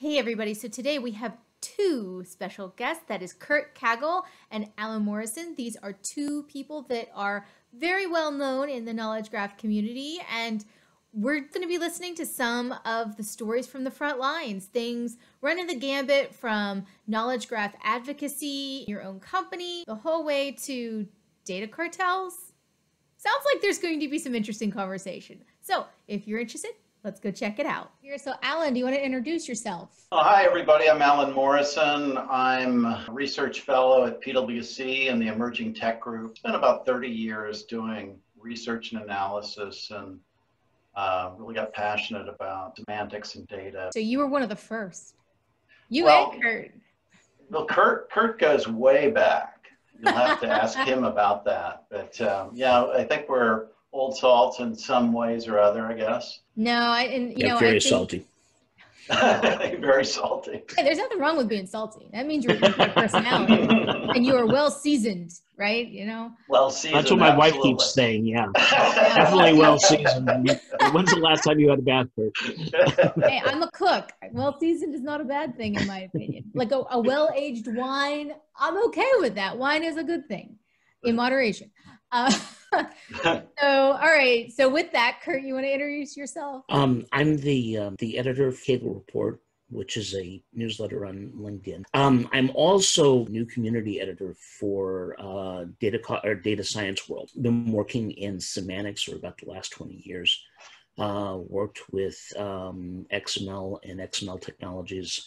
Hey everybody, so today we have two special guests. That is Kurt Cagle and Morrison. These are two people that are very well known in the knowledge graph community, and we're going to be listening to some of the stories from the front lines, things running the gambit from knowledge graph advocacy, your own company, the whole way to data cartels. Sounds like there's going to be some interesting conversation. So if you're interested, let's go check it out. Here, so Alan, do you want to introduce yourself? Hi, everybody. I'm Alan Morrison. I'm a research fellow at PwC in the Emerging Tech Group. It's been about 30 years doing research and analysis, and really got passionate about semantics and data. So you were one of the first. You Well, and Kurt. Well, Kurt goes way back. You'll have to ask him about that. But yeah, I think we're old salts in some ways or other, I guess. No, very salty. Very salty. Hey, there's nothing wrong with being salty. That means you're a good personality, and you are well seasoned, right? You know. Well seasoned. That's what my wife keeps saying. Yeah, definitely well seasoned. When's the last time you had a bath, Kurt? Hey, I'm a cook. Well seasoned is not a bad thing, in my opinion. Like a well-aged wine, I'm okay with that. Wine is a good thing, in moderation. So, all right. So with that, Kurt, you want to introduce yourself? I'm the editor of Cagle Report, which is a newsletter on LinkedIn. I'm also new community editor for Data Science World. Been working in semantics for about the last 20 years. Worked with XML and XML technologies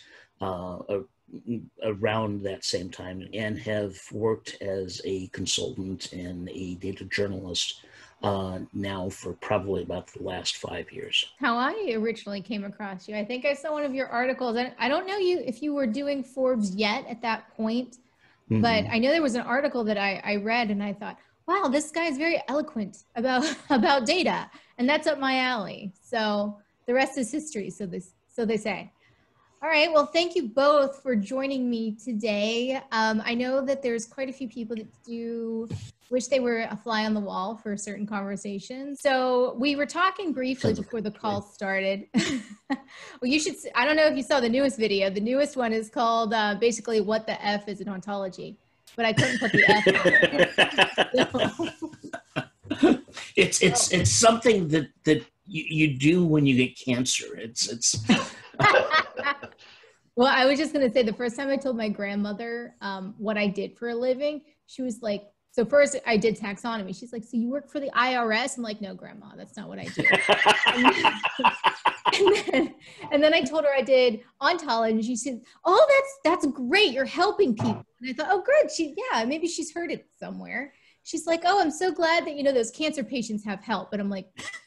around that same time, and have worked as a consultant and a data journalist now for probably about the last 5 years. How I originally came across you, I think I saw one of your articles, and I don't know if you were doing Forbes yet at that point, but I know there was an article that I read, and I thought, wow, this guy is very eloquent about data, and that's up my alley. So the rest is history, so they say. All right, well, thank you both for joining me today. I know that there's quite a few people that do wish they were a fly on the wall for certain conversations. So we were talking briefly before the call started. Well, you should, I don't know if you saw the newest video. The newest one is called basically What the F is an Ontology, but I couldn't put the F in. It's something that you do when you get cancer. It's Well, I was just going to say, the first time I told my grandmother what I did for a living, she was like, so first I did taxonomy. She's like, so you work for the IRS? I'm like, no, Grandma, that's not what I do. and then I told her I did ontology, and she said, oh, that's great. You're helping people. And I thought, oh, good. Maybe she's heard it somewhere. She's like, oh, I'm so glad that, those cancer patients have help. But I'm like,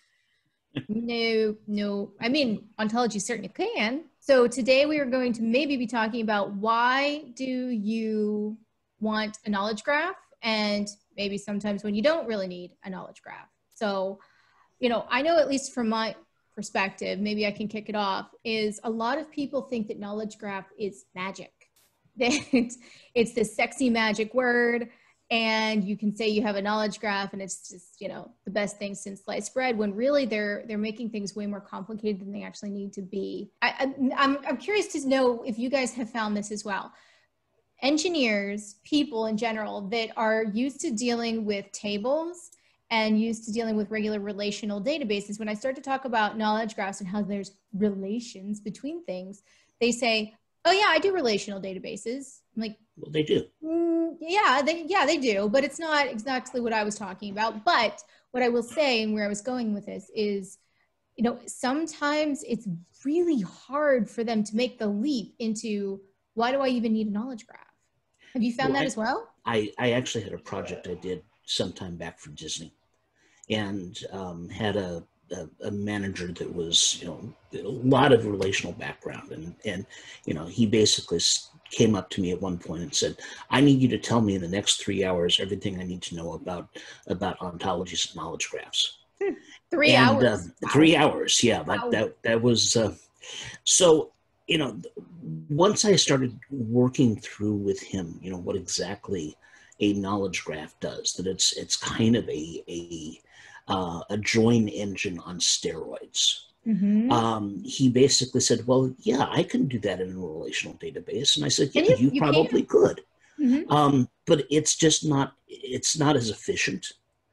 no. I mean, ontology certainly can. So today we are going to maybe be talking about why do you want a knowledge graph, and maybe sometimes when you don't really need a knowledge graph. So, I know, at least from my perspective, maybe I can kick it off, is a lot of people think that knowledge graph is magic. That it's this sexy magic word, and you can say you have a knowledge graph and it's just, the best thing since sliced bread, when really they're making things way more complicated than they actually need to be. I'm curious to know if you guys have found this as well. Engineers, people in general that are used to dealing with tables and used to dealing with regular relational databases, when I start to talk about knowledge graphs and how there's relations between things, they say, oh yeah, I do relational databases. I'm like, well, they do. Yeah, they do, but it's not exactly what I was talking about. But what I will say, and where I was going with this, is, sometimes it's really hard for them to make the leap into, why do I even need a knowledge graph? Have you found that as well? I actually had a project I did sometime back for Disney, and had a manager that was, a lot of relational background, and he basically came up to me at one point and said, I need you to tell me in the next 3 hours everything I need to know about ontologies and knowledge graphs. 3 hours? 3 hours, yeah. Wow. That was, so, once I started working through with him, what exactly a knowledge graph does, that it's kind of a join engine on steroids. He basically said, well, yeah, I can do that in a relational database. And I said, yeah, you probably could. But it's just not, it's not as efficient.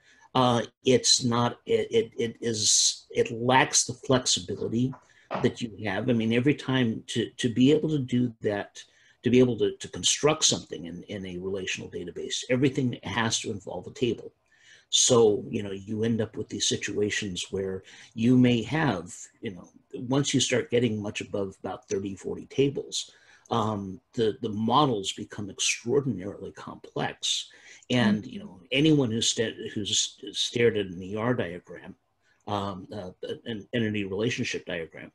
It's not, it lacks the flexibility that you have. I mean, every time to be able to do that, to be able to construct something in a relational database, everything has to involve a table. So, you end up with these situations where you may have, once you start getting much above about 30, 40 tables, the models become extraordinarily complex. And, anyone who's stared at an ER diagram, an entity relationship diagram,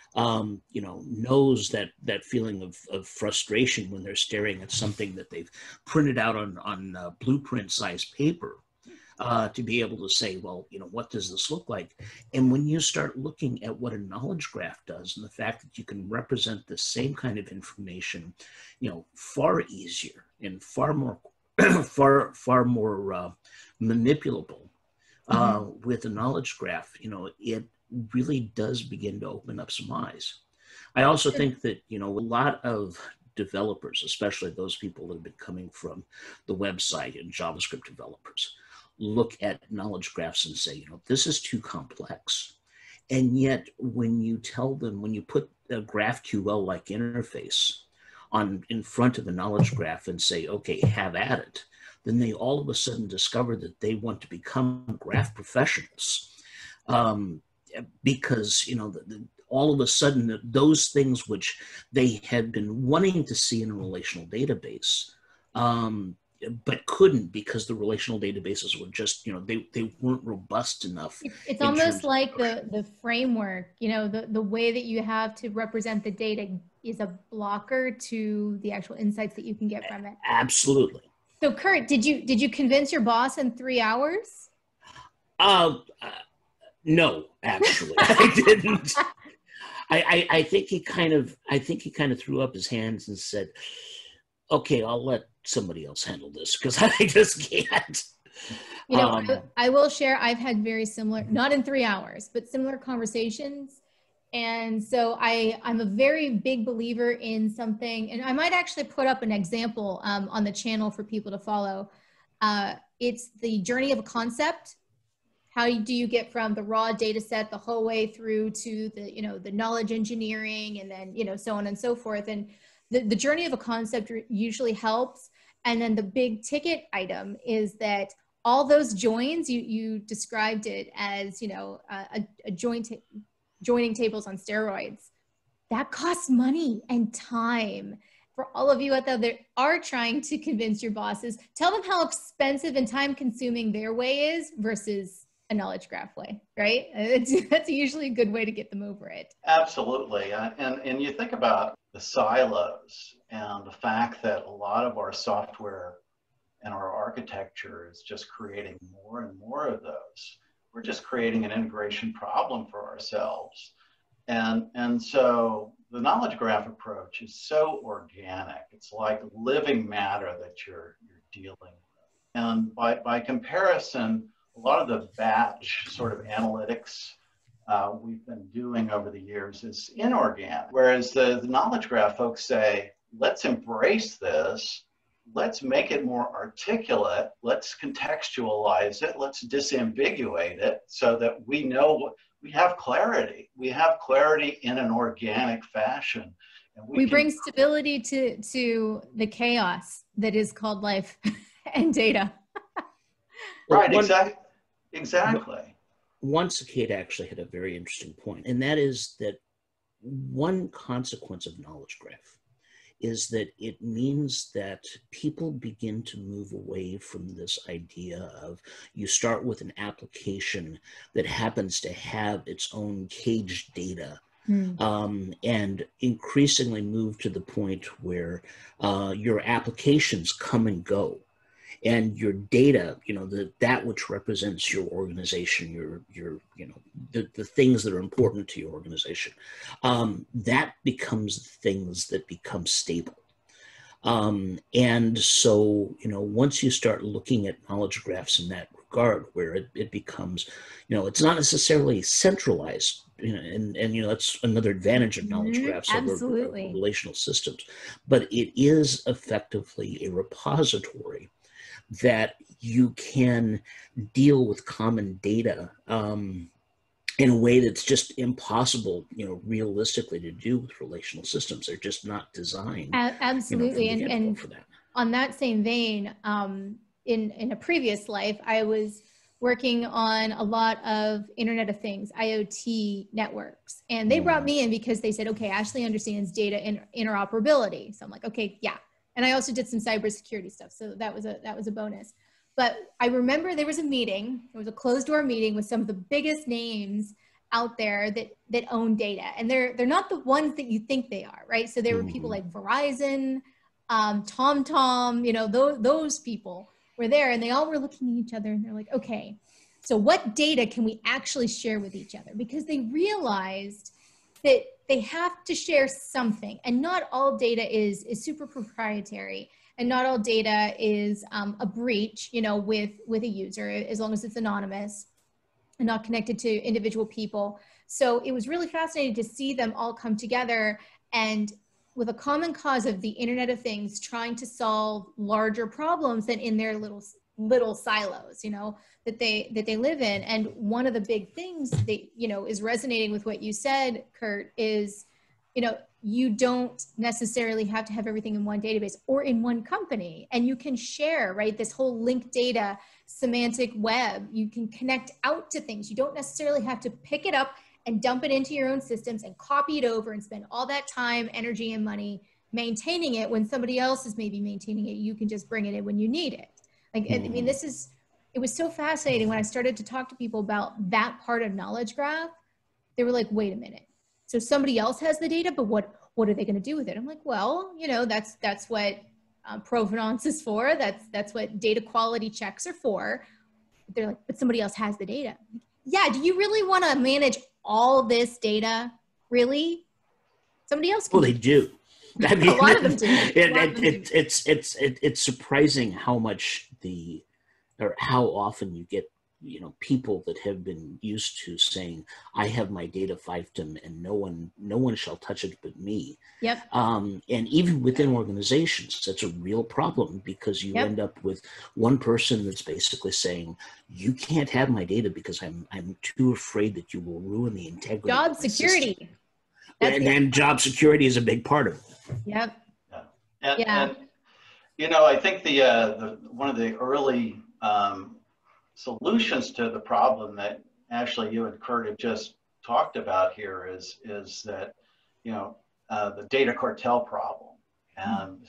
knows that feeling of frustration when they're staring at something that they've printed out on blueprint size paper. To be able to say, well, what does this look like? And when you start looking at what a knowledge graph does and the fact that you can represent the same kind of information, far easier and far more, far more manipulable with a knowledge graph, it really does begin to open up some eyes. I also think that, a lot of developers, especially those people that have been coming from the website and JavaScript developers, look at knowledge graphs and say, this is too complex. And yet when you tell them, when you put a GraphQL-like interface in front of a knowledge graph and say, okay, have at it, then they all of a sudden discover that they want to become graph professionals. Because, all of a sudden those things which they had been wanting to see in a relational database, but couldn't because the relational databases were just, they weren't robust enough. It's almost like the framework, the way that you have to represent the data is a blocker to the actual insights that you can get from it. Absolutely. So Kurt, did you convince your boss in 3 hours? No, actually, I didn't. I think he kind of threw up his hands and said, okay, I'll let somebody else handle this because I just can't. I will share, I've had very similar, not in 3 hours, but similar conversations. And so I'm a very big believer in something, and I might actually put up an example on the channel for people to follow. It's the journey of a concept. How do you get from the raw data set the whole way through to the knowledge engineering and then, so on and so forth. And the journey of a concept usually helps. And then the big ticket item is that all those joins, you described it as, a joining tables on steroids. That costs money and time. For all of you out there that are trying to convince your bosses, tell them how expensive and time consuming their way is versus a knowledge graph way, right? That's usually a good way to get them over it. Absolutely. And you think about the silos and the fact that a lot of our software and our architecture is just creating more and more of those. We're just creating an integration problem for ourselves. And so the knowledge graph approach is so organic. It's like living matter that you're dealing with. And by comparison, a lot of the batch sort of analytics we've been doing over the years is inorganic. Whereas the knowledge graph folks say, let's embrace this. Let's make it more articulate. Let's contextualize it. Let's disambiguate it so that we know we have clarity. We have clarity in an organic fashion. And we bring stability to the chaos that is called life and data. Right, exactly. Once Kate actually had a very interesting point, and that is that one consequence of knowledge graph is that it means that people begin to move away from this idea of you start with an application that happens to have its own caged data, and increasingly move to the point where your applications come and go. And your data, that which represents your organization, the things that are important to your organization, that becomes the things that become stable. And so, once you start looking at knowledge graphs in that regard, where it becomes, it's not necessarily centralized and that's another advantage of knowledge graphs over relational systems. But it is effectively a repository that you can deal with common data in a way that's just impossible, realistically to do with relational systems. They're just not designed. Absolutely, and for that. On that same vein, in a previous life, I was working on a lot of Internet of Things, IoT networks. And they brought me in because they said, okay, Ashleigh understands data interoperability. So I'm like, okay, yeah. And I also did some cybersecurity stuff. So that was a bonus. But I remember there was a meeting, there was a closed door meeting with some of the biggest names out there that own data. And they're not the ones that you think they are, right? So there were people like Verizon, TomTom, those people were there, and they all were looking at each other and they're like, okay, so what data can we actually share with each other? Because they realized that they have to share something, and not all data is super proprietary, and not all data is a breach, with a user, as long as it's anonymous and not connected to individual people. So it was really fascinating to see them all come together and with a common cause of the Internet of Things, trying to solve larger problems than in their little silos, that they live in. And one of the big things that, is resonating with what you said, Kurt, is, you don't necessarily have to have everything in one database or in one company, and you can share, right? This whole linked data, semantic web, you can connect out to things. You don't necessarily have to pick it up and dump it into your own systems and copy it over and spend all that time, energy, and money maintaining it when somebody else is maybe maintaining it. You can just bring it in when you need it. It was so fascinating when I started to talk to people about that part of knowledge graph. They were like, wait a minute. So somebody else has the data, but what are they going to do with it? I'm like, well, that's what provenance is for. That's what data quality checks are for. They're like, but somebody else has the data. Yeah, do you really want to manage all this data? Really? Somebody else can. Well, they do. I mean, a lot of them do. It's surprising how much how often you get, people that have been used to saying, I have my data fiefdom and no one shall touch it but me. Yep. And even within organizations, that's a real problem, because you end up with one person that's basically saying, you can't have my data because I'm too afraid that you will ruin the integrity. Job security. And job security is a big part of it. Yep. And I think the one of the early solutions to the problem that Ashleigh, you and Kurt have just talked about here is that the data cartel problem, and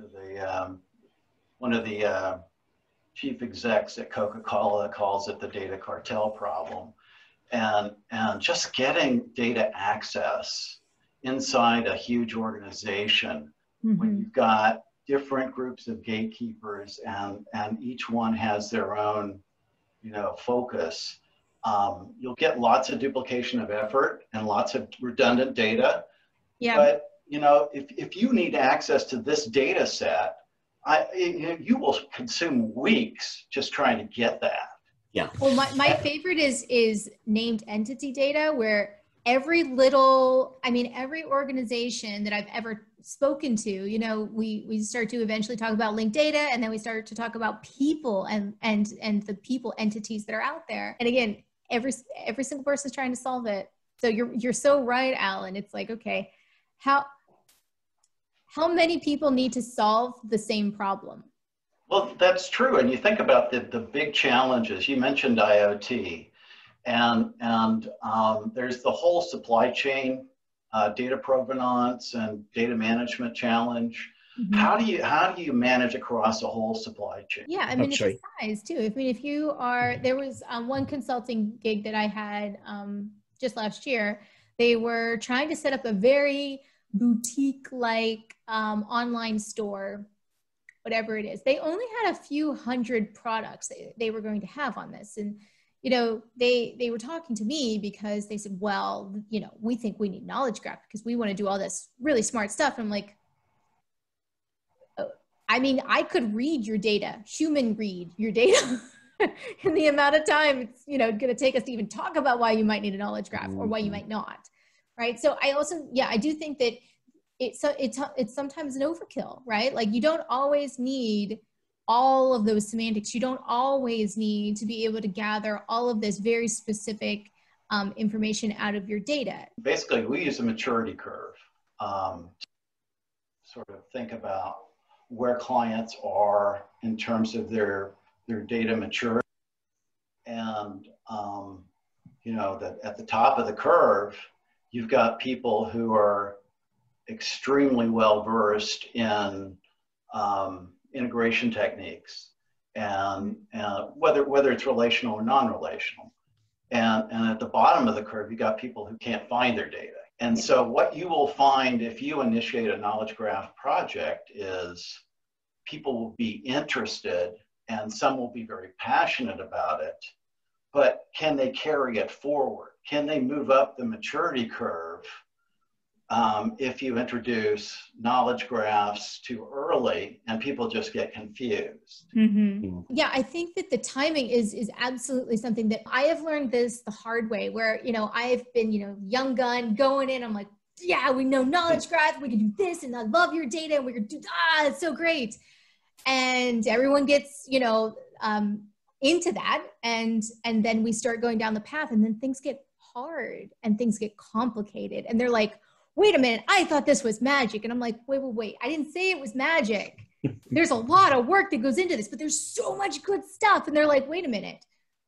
one of the chief execs at Coca-Cola calls it the data cartel problem, and just getting data access inside a huge organization when you've got different groups of gatekeepers and each one has their own focus, you'll get lots of duplication of effort and lots of redundant data. Yeah. But if you need access to this data set, you will consume weeks just trying to get that. Yeah. Well, my favorite is named entity data, where every organization that I've ever spoken to, we start to eventually talk about linked data, and then we start to talk about people and the people entities that are out there. And again, every single person is trying to solve it. So you're so right, Alan. It's like, okay, how many people need to solve the same problem? Well, that's true. And you think about the big challenges. You mentioned IoT, and there's the whole supply chain, data provenance and data management challenge. Mm-hmm. How do you manage across a whole supply chain? Yeah, I mean, it's a size too. If you are, there was one consulting gig that I had just last year. They were trying to set up a very boutique-like online store, whatever it is. They only had a few hundred products they were going to have on this. And they were talking to me because they said, well, we think we need knowledge graph because we want to do all this really smart stuff. And I'm like, I mean, I could read your data, human read your data. in the amount of time it's, going to take us to even talk about why you might need a knowledge graph or why you might not. Right. So I also, I do think that it's sometimes an overkill, right? Like you don't always need all of those semantics. You don't always need to be able to gather all of this very specific information out of your data. Basically, we use a maturity curve. Sort of think about where clients are in terms of their data maturity. And, that at the top of the curve, you've got people who are extremely well versed in integration techniques and whether it's relational or non-relational. And at the bottom of the curve, you got people who can't find their data. And so what you will find if you initiate a knowledge graph project is people will be interested and some will be very passionate about it, but can they carry it forward? Can they move up the maturity curve if you introduce knowledge graphs too early and people just get confused? Mm-hmm. Yeah, I think that the timing is absolutely something that I have learned this the hard way where, I've been, young gun going in, I'm like, yeah, we know knowledge graph, we can do this and I love your data and we're going to do, it's so great. And everyone gets, into that and then we start going down the path and then things get hard and things get complicated and they're like, wait a minute, I thought this was magic. And I'm like, wait, I didn't say it was magic. There's a lot of work that goes into this, but there's so much good stuff. And they're like, wait a minute,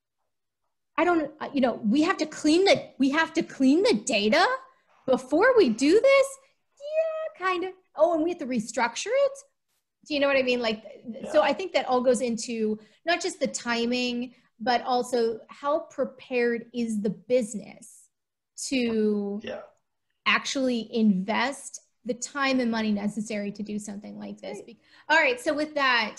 I don't, we have to clean the data before we do this. Yeah, kind of. Oh, and we have to restructure it. Do you know what I mean? Like, So I think that all goes into not just the timing, but also how prepared is the business to actually invest the time and money necessary to do something like this. Great. All right. So with that,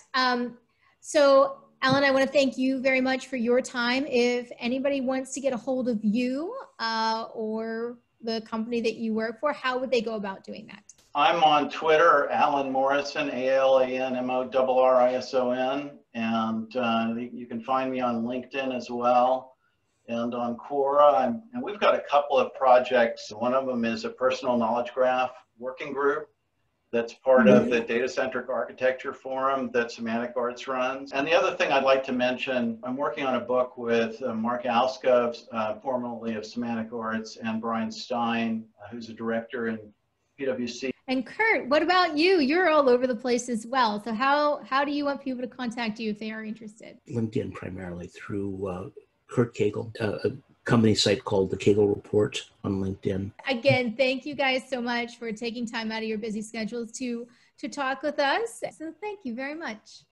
so Ellen, I want to thank you very much for your time. If anybody wants to get a hold of you or the company that you work for, how would they go about doing that? I'm on Twitter, Alan Morrison, AlanMorrison, and you can find me on LinkedIn as well, and on Quora. And we've got a couple of projects. One of them is a personal knowledge graph working group that's part of the Data-Centric Architecture Forum that Semantic Arts runs. And the other thing I'd like to mention, I'm working on a book with Mark Alska, formerly of Semantic Arts, and Brian Stein, who's a director in PwC. And Kurt, what about you? You're all over the place as well. So how do you want people to contact you if they are interested? LinkedIn primarily through Kurt Cagle, a company site called the Cagle Report on LinkedIn. Again, thank you guys so much for taking time out of your busy schedules to talk with us. So thank you very much.